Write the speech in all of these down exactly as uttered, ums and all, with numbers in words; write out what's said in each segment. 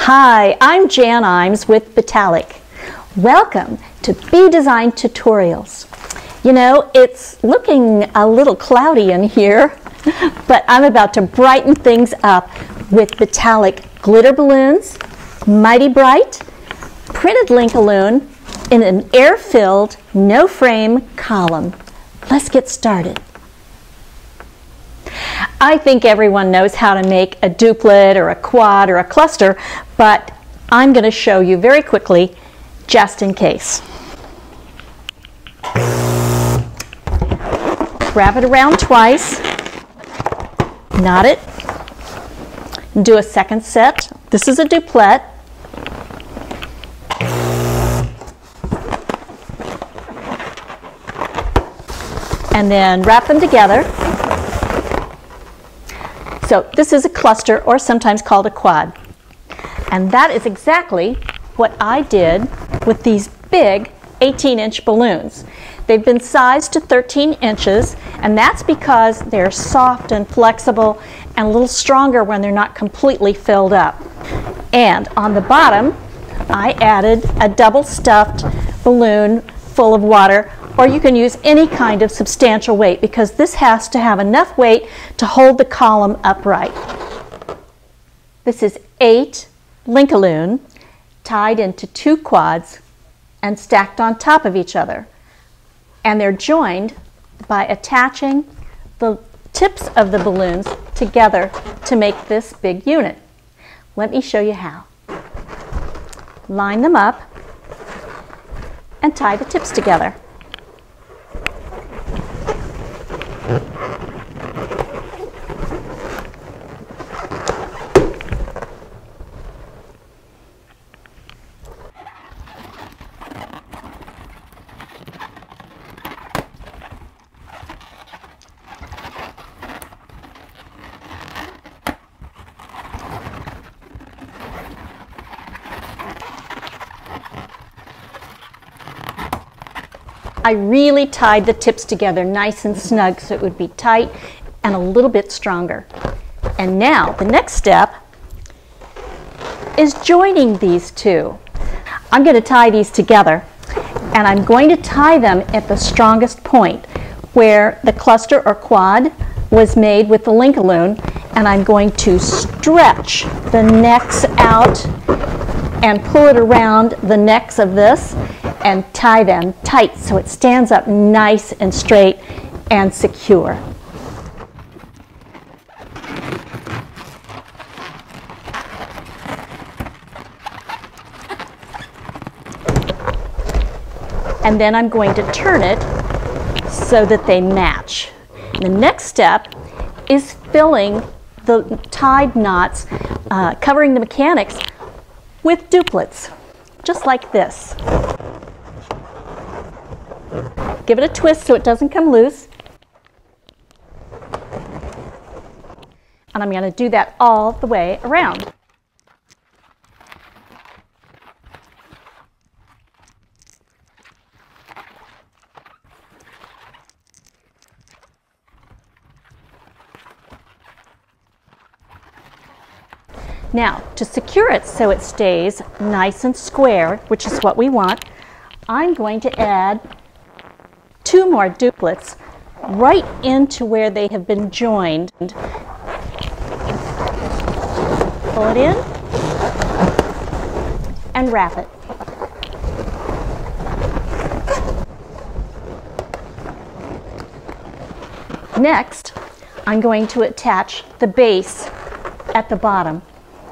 Hi, I'm Jan Iiams with Betallic. Welcome to bDesign Tutorials. You know, it's looking a little cloudy in here, but I'm about to brighten things up with Betallic glitter balloons, Mighty Bright, printed LINK-O-LOON in an air-filled, no-frame column. Let's get started. I think everyone knows how to make a duplet or a quad or a cluster, but I'm going to show you very quickly just in case. Wrap it around twice, knot it, and do a second set. This is a duplet. And then wrap them together. So this is a cluster, or sometimes called a quad. And that is exactly what I did with these big eighteen inch balloons. They've been sized to thirteen inches, and that's because they're soft and flexible and a little stronger when they're not completely filled up. And on the bottom, I added a double stuffed balloon full of water, or you can use any kind of substantial weight because this has to have enough weight to hold the column upright. This is eight LINK-O-LOON tied into two quads and stacked on top of each other. And they're joined by attaching the tips of the balloons together to make this big unit. Let me show you how. Line them up and tie the tips together. I really tied the tips together nice and snug so it would be tight and a little bit stronger. And now the next step is joining these two. I'm going to tie these together, and I'm going to tie them at the strongest point where the cluster or quad was made with the LINK-O-LOON, and I'm going to stretch the necks out and pull it around the necks of this and tie them tight so it stands up nice and straight and secure. And then I'm going to turn it so that they match. The next step is filling the tied knots, uh, covering the mechanics with duplets, just like this. Give it a twist so it doesn't come loose. And I'm going to do that all the way around. Now, to secure it so it stays nice and square, which is what we want, I'm going to add two more duplets right into where they have been joined. Pull it in and wrap it. Next, I'm going to attach the base at the bottom.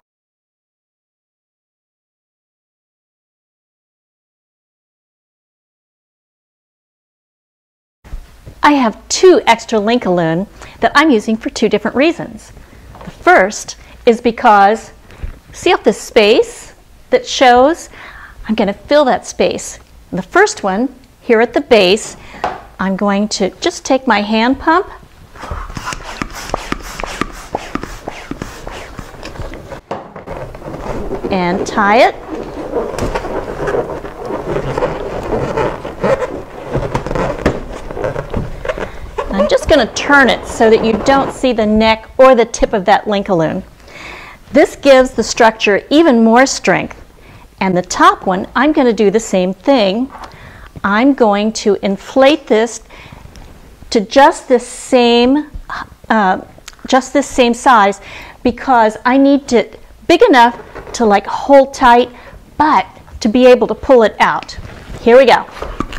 I have two extra LINK-O-LOON that I'm using for two different reasons. The first is because, see up this space that shows? I'm going to fill that space. The first one, here at the base, I'm going to just take my hand pump and tie it. I'm just going to turn it so that you don't see the neck or the tip of that LINK-O-LOON. This gives the structure even more strength. And the top one, I'm going to do the same thing. I'm going to inflate this to just this same, uh, just this same size, because I need it big enough to like hold tight, but to be able to pull it out. Here we go.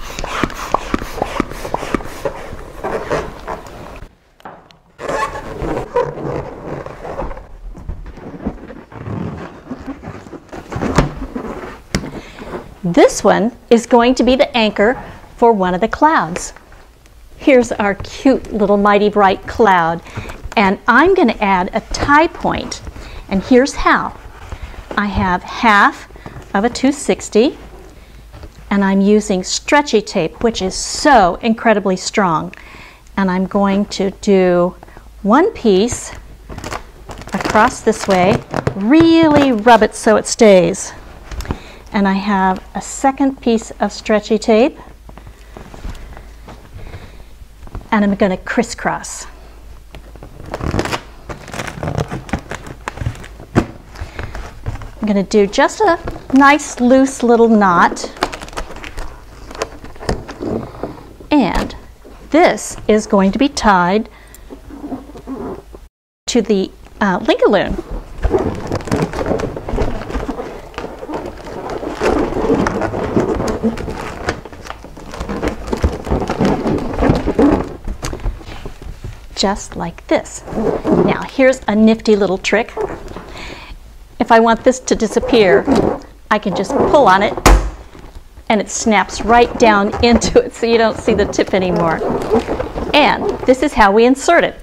This one is going to be the anchor for one of the clouds. Here's our cute little mighty bright cloud, and I'm going to add a tie point, and here's how. I have half of a two sixty, and I'm using stretchy tape, which is so incredibly strong, and I'm going to do one piece across this way, really rub it so it stays. And I have a second piece of stretchy tape, and I'm going to crisscross. I'm going to do just a nice loose little knot, and this is going to be tied to the uh, LINK-O-LOON. Just like this. Now here's a nifty little trick. If I want this to disappear, I can just pull on it and it snaps right down into it so you don't see the tip anymore. And this is how we insert it.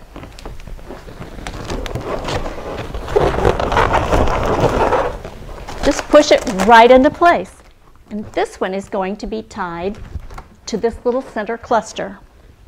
Just push it right into place. And this one is going to be tied to this little center cluster.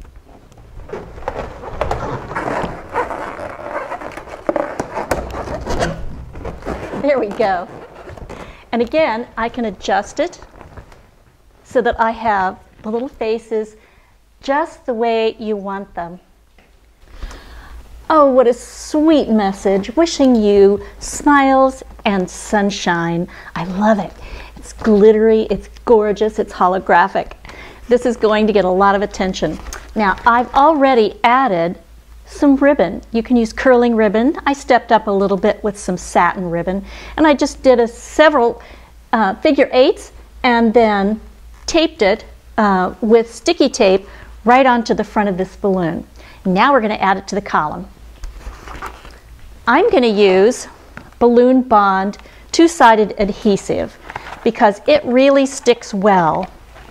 There we go. And again, I can adjust it so that I have the little faces just the way you want them. Oh, what a sweet message. Wishing you smiles and sunshine. I love it. It's glittery, it's gorgeous, it's holographic. This is going to get a lot of attention. Now, I've already added some ribbon. You can use curling ribbon. I stepped up a little bit with some satin ribbon, and I just did a several uh, figure eights and then taped it uh, with sticky tape right onto the front of this balloon. Now we're going to add it to the column. I'm going to use Balloon Bond two-sided adhesive because it really sticks well.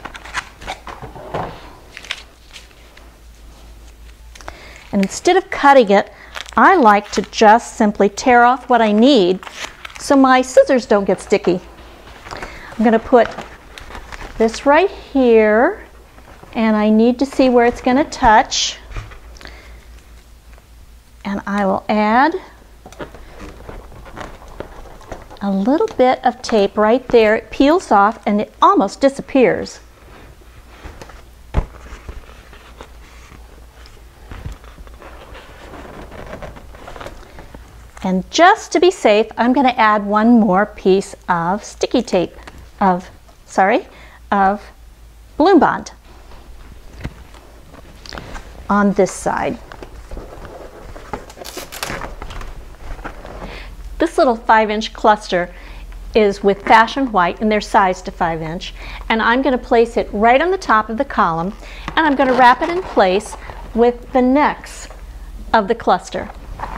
And instead of cutting it, I like to just simply tear off what I need so my scissors don't get sticky. I'm going to put this right here, and I need to see where it's going to touch. And I will add a little bit of tape right there. It peels off and it almost disappears. And just to be safe, I'm going to add one more piece of sticky tape, of, sorry, of Balloon Bond on this side. This little five inch cluster is with Fashion White, and they're sized to five inch. And I'm going to place it right on the top of the column, and I'm going to wrap it in place with the necks of the cluster.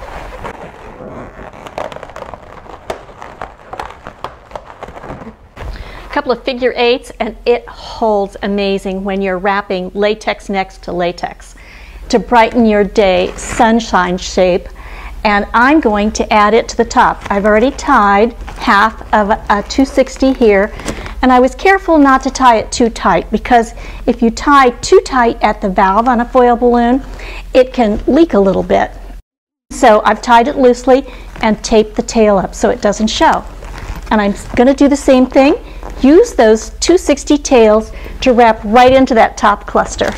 Couple of figure eights, and it holds amazing when you're wrapping latex next to latex to brighten your day, sunshine shape. And I'm going to add it to the top. I've already tied half of a, a two sixty here, and I was careful not to tie it too tight, because if you tie too tight at the valve on a foil balloon, it can leak a little bit. So I've tied it loosely and taped the tail up so it doesn't show. And I'm going to do the same thing. Use those two sixty tails to wrap right into that top cluster.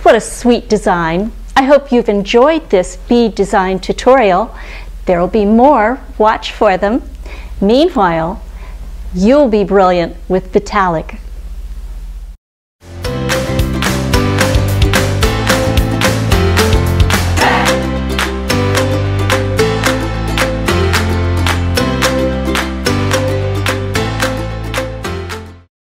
what a sweet design. I hope you've enjoyed this bDesign tutorial. There will be more. Watch for them. Meanwhile, you'll be brilliant with Betallic.